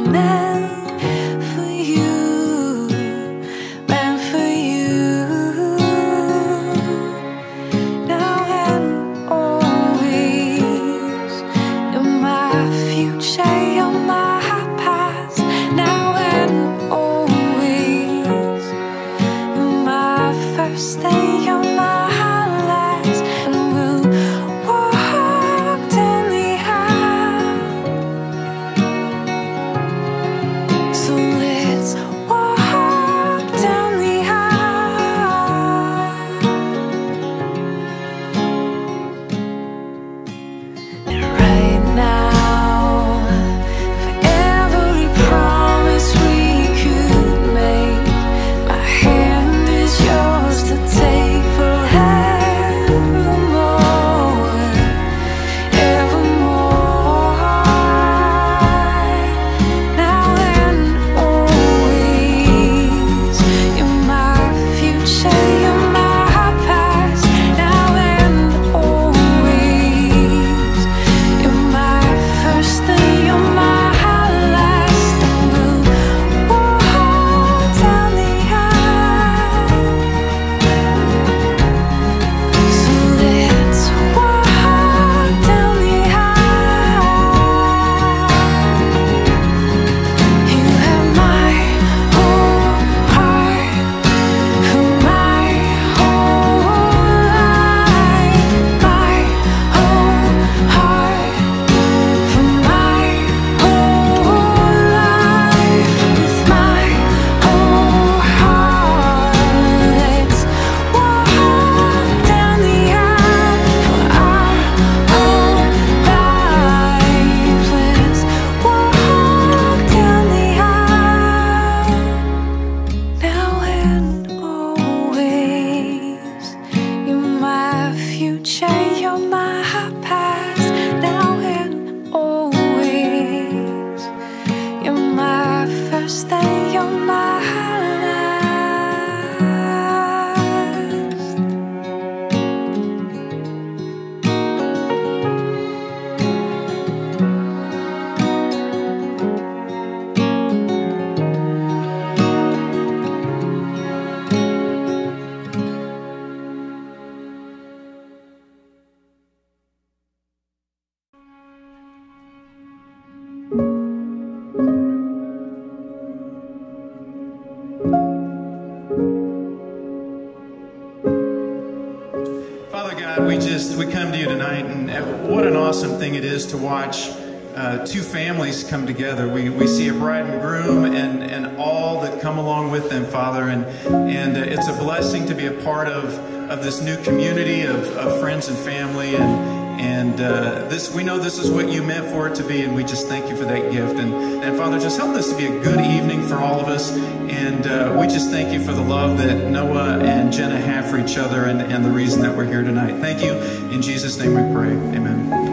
we come to you tonight, and what an awesome thing it is to watch two families come together. We see a bride and groom and all that come along with them, Father, and it's a blessing to be a part of this new community of friends and family, and this, we know this is what you meant for it to be, and we just thank you for that gift. And Father, just help this to be a good evening for all of us, and we just thank you for the love that Noah and Jenna have for each other, and the reason that we're here tonight. Thank you. In Jesus' name we pray. Amen.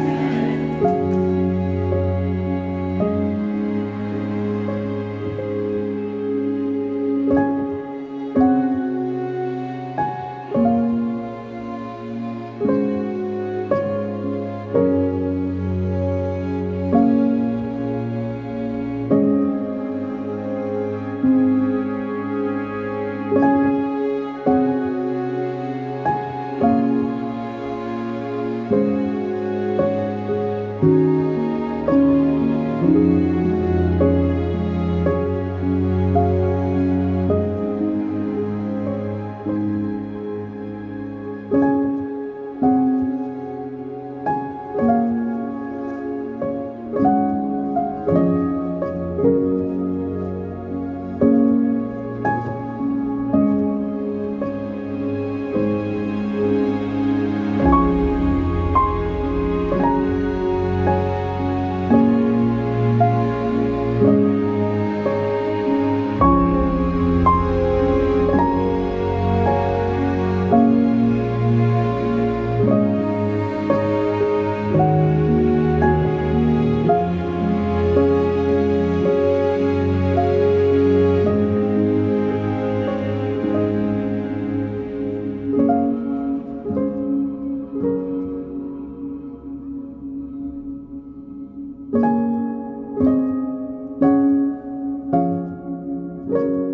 you.